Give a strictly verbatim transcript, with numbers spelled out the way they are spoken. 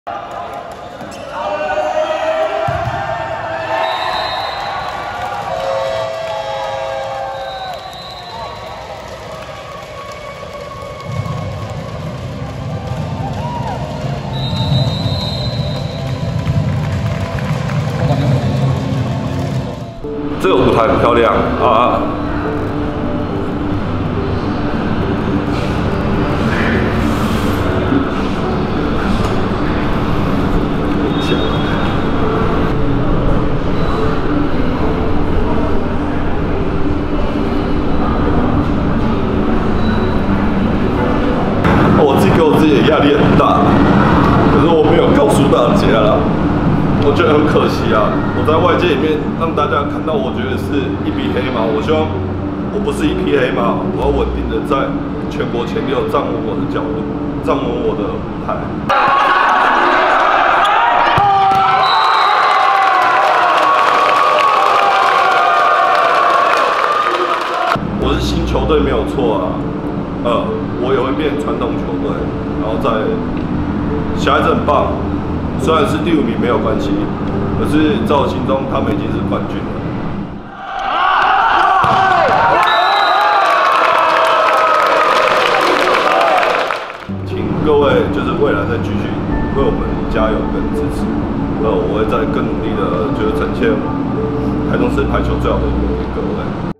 这个舞台很漂亮啊！我自己给我自己的压力很大，可是我没有告诉大家啦。 我觉得很可惜啊！我在外界里面让大家看到，我觉得是一匹黑马。我希望我不是一匹黑马，我要稳定的在全国前六站稳我的角度，站稳我的舞台。我是新球队没有错啊，呃，我也会变传统球队，然后在小孩子很棒。 虽然是第五名没有关系，可是在我心中，他们已经是冠军了。请各位就是未来再继续为我们加油跟支持。呃，我会再更努力的，就是呈现台中市排球最好的一面给各位。